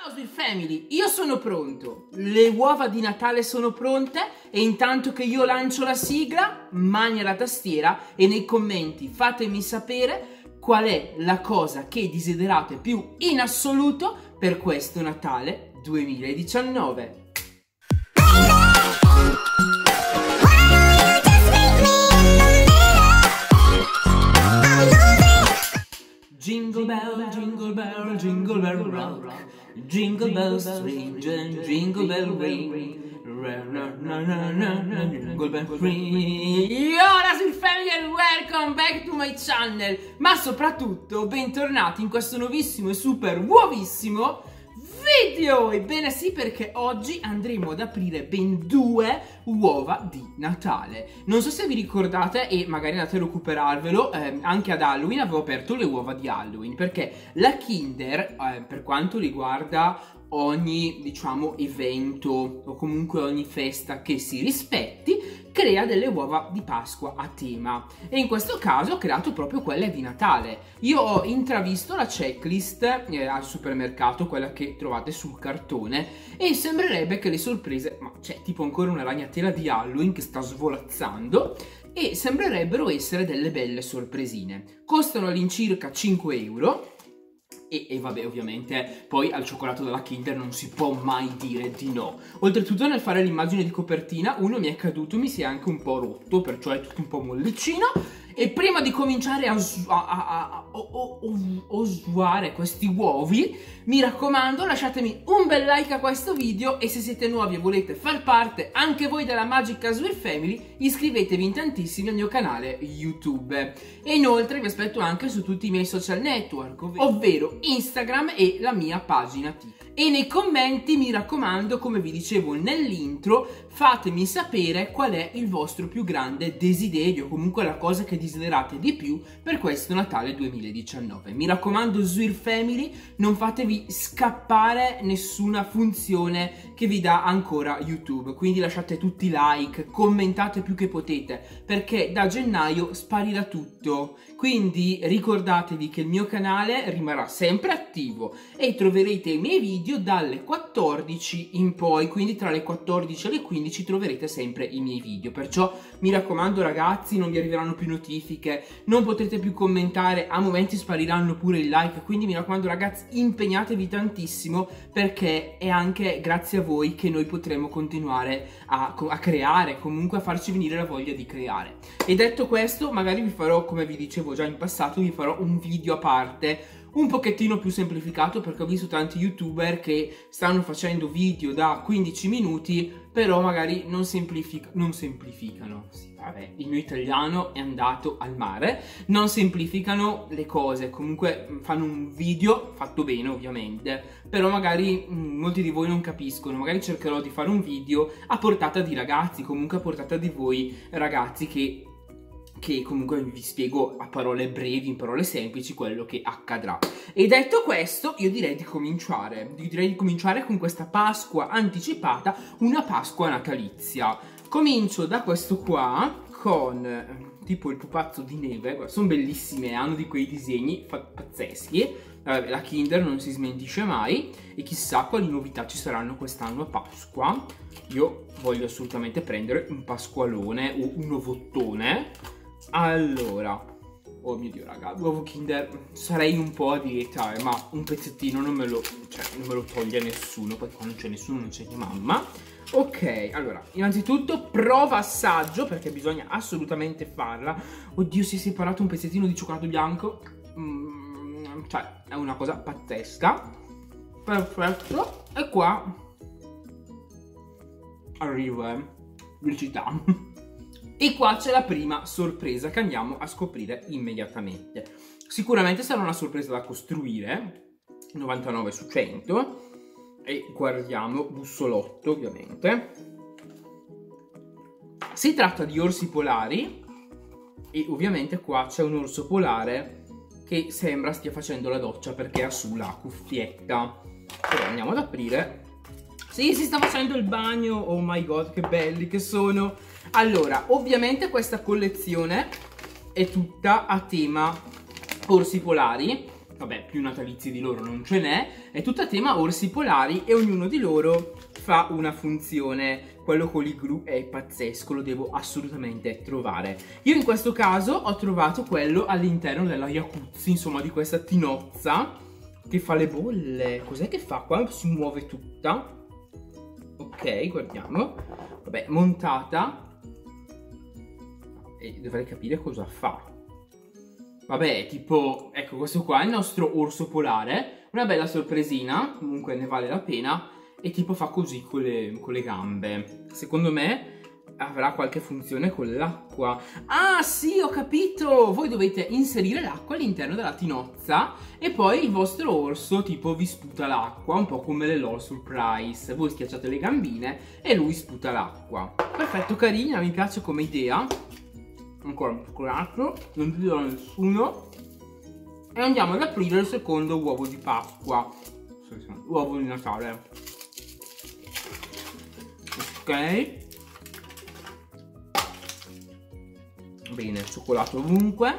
Ciao Sweet Family, io sono pronto, le uova di Natale sono pronte e intanto che io lancio la sigla, mani alla tastiera e nei commenti fatemi sapere qual è la cosa che desiderate più in assoluto per questo Natale 2019. Jingle bell, jingle bell, jingle bell rock. Jingle bells strange and jingle bell ring. Jingle bell ring. Ora Sweet Family and welcome back to my channel. Ma soprattutto bentornati in questo nuovissimo e super nuovissimo video. Ebbene sì, perché oggi andremo ad aprire ben 2 uova di Natale. Non so se vi ricordate e magari andate a recuperarvelo, anche ad Halloween avevo aperto le uova di Halloween, perché la Kinder, per quanto riguarda ogni, diciamo, evento o comunque ogni festa che si rispetti, crea delle uova di Pasqua a tema e in questo caso ho creato proprio quelle di Natale. Io ho intravisto la checklist al supermercato, quella che trovate sul cartone, e sembrerebbe che le sorprese, ma c'è tipo ancora una ragnatela di Halloween che sta svolazzando, e sembrerebbero essere delle belle sorpresine. Costano all'incirca 5 euro. E vabbè, ovviamente poi al cioccolato della Kinder non si può mai dire di no. Oltretutto nel fare l'immagine di copertina uno mi è caduto, mi si è anche un po' rotto, perciò è tutto un po' mollicino. E prima di cominciare a usare questi uovi, mi raccomando, lasciatemi un bel like a questo video e se siete nuovi e volete far parte anche voi della Magica Sweet Family, iscrivetevi in tantissimi al mio canale YouTube. E inoltre vi aspetto anche su tutti i miei social network, ovvero Instagram e la mia pagina TikTok. E nei commenti, mi raccomando, come vi dicevo nell'intro, fatemi sapere qual è il vostro più grande desiderio, comunque la cosa che desiderate di più per questo Natale 2019. Mi raccomando Sweet Family, non fatevi scappare nessuna funzione che vi dà ancora YouTube, quindi lasciate tutti i like, commentate più che potete, perché da gennaio sparirà tutto. Quindi ricordatevi che il mio canale rimarrà sempre attivo e troverete i miei video dalle 14 in poi, quindi tra le 14 e le 15 troverete sempre i miei video. Perciò mi raccomando ragazzi, non vi arriveranno più notifiche, non potrete più commentare, a momenti spariranno pure i like, quindi mi raccomando ragazzi, impegnatevi tantissimo, perché è anche grazie a voi che noi potremo continuare a creare, comunque a farci venire la voglia di creare. E detto questo, magari vi farò, come vi dicevo già in passato, vi farò un video a parte un pochettino più semplificato, perché ho visto tanti youtuber che stanno facendo video da 15 minuti, però magari non semplificano, sì, vabbè, il mio italiano è andato al mare, non semplificano le cose, comunque fanno un video fatto bene ovviamente, però magari molti di voi non capiscono. Magari cercherò di fare un video a portata di ragazzi, comunque a portata di voi ragazzi, che comunque vi spiego a parole brevi, in parole semplici, quello che accadrà. E detto questo, io direi di cominciare. Con questa Pasqua anticipata, una Pasqua natalizia. Comincio da questo qua, con tipo il pupazzo di neve. Sono bellissime, hanno di quei disegni pazzeschi. La Kinder non si smentisce mai, e chissà quali novità ci saranno quest'anno a Pasqua. Io voglio assolutamente prendere un pasqualone o un ovottone. Allora, oh mio Dio raga, l'uovo Kinder, sarei un po' a dieta, ma un pezzettino non me lo toglie nessuno, poi qua non c'è nessuno, non c'è mia mamma. Ok, allora, innanzitutto prova assaggio, perché bisogna assolutamente farla. Oddio, si è separato un pezzettino di cioccolato bianco, cioè è una cosa pazzesca. Perfetto, e qua arriva velocità. E qua c'è la prima sorpresa che andiamo a scoprire immediatamente. Sicuramente sarà una sorpresa da costruire, 99 su 100. E guardiamo, bussolotto ovviamente. Si tratta di orsi polari, e ovviamente qua c'è un orso polare che sembra stia facendo la doccia perché ha su la cuffietta. Però andiamo ad aprire. Sì, si sta facendo il bagno, oh my god, che belli che sono. Allora, ovviamente questa collezione è tutta a tema orsi polari, vabbè, più natalizi di loro non ce n'è, è tutta tema orsi polari e ognuno di loro fa una funzione. Quello con l'igloo è pazzesco, lo devo assolutamente trovare. Io in questo caso ho trovato quello all'interno della jacuzzi, insomma di questa tinozza che fa le bolle. Cos'è che fa? Qua si muove tutta. Ok, guardiamo. Vabbè, montata. E dovrei capire cosa fa. Vabbè, tipo, ecco, questo qua è il nostro orso polare. Una bella sorpresina, comunque ne vale la pena. E tipo fa così con le gambe. Secondo me avrà qualche funzione con l'acqua. Ah sì, ho capito! Voi dovete inserire l'acqua all'interno della tinozza e poi il vostro orso tipo vi sputa l'acqua, un po' come le LOL Surprise. Voi schiacciate le gambine e lui sputa l'acqua. Perfetto, carina, mi piace come idea. Ancora un cioccolato, non dirò a nessuno. E andiamo ad aprire il secondo uovo di Pasqua. Uovo di Natale. Ok, bene, cioccolato ovunque.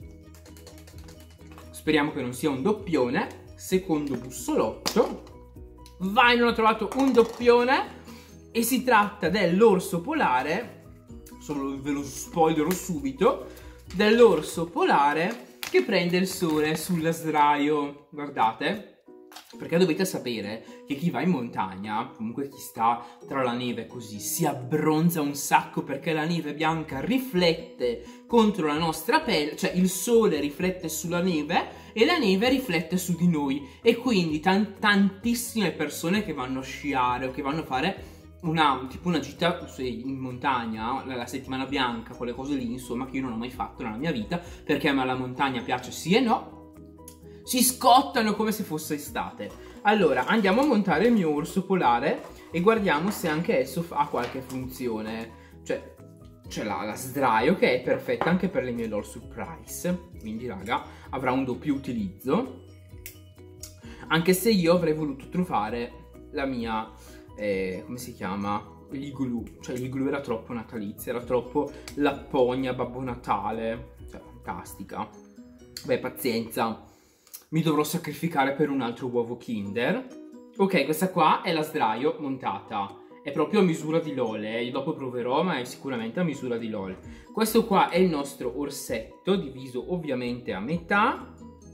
Speriamo che non sia un doppione. Secondo bussolotto. Vai, non ho trovato un doppione. E si tratta dell'orso polare. Solo ve lo spoilerò subito. Dell'orso polare che prende il sole sullo sdraio. Guardate. Perché dovete sapere che chi va in montagna, comunque chi sta tra la neve così, si abbronza un sacco perché la neve bianca riflette contro la nostra pelle, cioè il sole riflette sulla neve e la neve riflette su di noi. E quindi tantissime persone che vanno a sciare o che vanno a fare tipo una gita in montagna, la settimana bianca, quelle cose lì, insomma, che io non ho mai fatto nella mia vita, perché a me la montagna piace sì e no, si scottano come se fosse estate. Allora, andiamo a montare il mio orso polare e guardiamo se anche esso ha qualche funzione. Cioè, c'è la sdraio che è perfetta anche per le mie LOL Surprise. Quindi, raga, avrà un doppio utilizzo. Anche se io avrei voluto trovare la mia, come si chiama? L'igloo. Cioè, l'igloo era troppo natalizia, era troppo la pogna Babbo Natale. Cioè, fantastica. Beh, pazienza. Mi dovrò sacrificare per un altro uovo Kinder. Ok, questa qua è la sdraio montata. È proprio a misura di LOL, io dopo proverò, ma è sicuramente a misura di LOL. Questo qua è il nostro orsetto, diviso ovviamente a metà.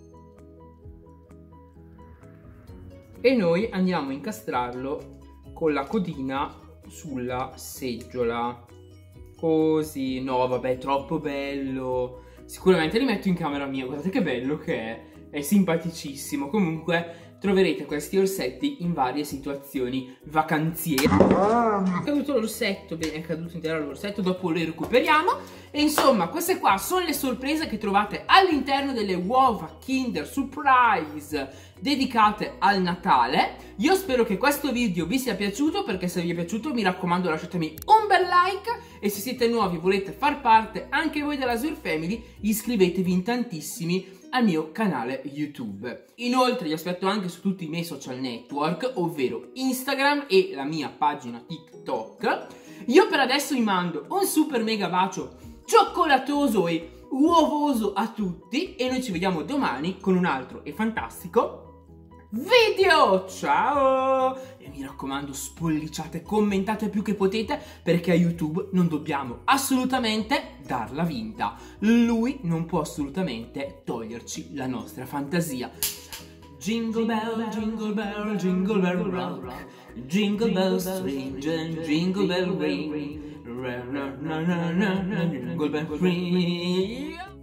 E noi andiamo a incastrarlo con la codina sulla seggiola. Così, no vabbè, è troppo bello. Sicuramente li metto in camera mia, guardate che bello che è simpaticissimo. Comunque troverete questi orsetti in varie situazioni vacanziere. È caduto l'orsetto, bene, è caduto intero l'orsetto, dopo lo recuperiamo. E insomma, queste qua sono le sorprese che trovate all'interno delle uova Kinder Surprise dedicate al Natale. Io spero che questo video vi sia piaciuto, perché se vi è piaciuto mi raccomando lasciatemi un bel like e se siete nuovi e volete far parte anche voi della Swirl Family iscrivetevi in tantissimi al mio canale YouTube. Inoltre vi aspetto anche su tutti i miei social network, ovvero Instagram e la mia pagina TikTok. Io per adesso vi mando un super mega bacio cioccolatoso e uovoso a tutti e noi ci vediamo domani con un altro e fantastico video. Ciao! E mi raccomando, spolliciate, commentate più che potete, perché a YouTube non dobbiamo assolutamente darla vinta. Lui non può assolutamente toglierci la nostra fantasia. Jingle bell, jingle bell, jingle bell rock. Jingle bell strange and jingle bell ring. Jingle bell ring.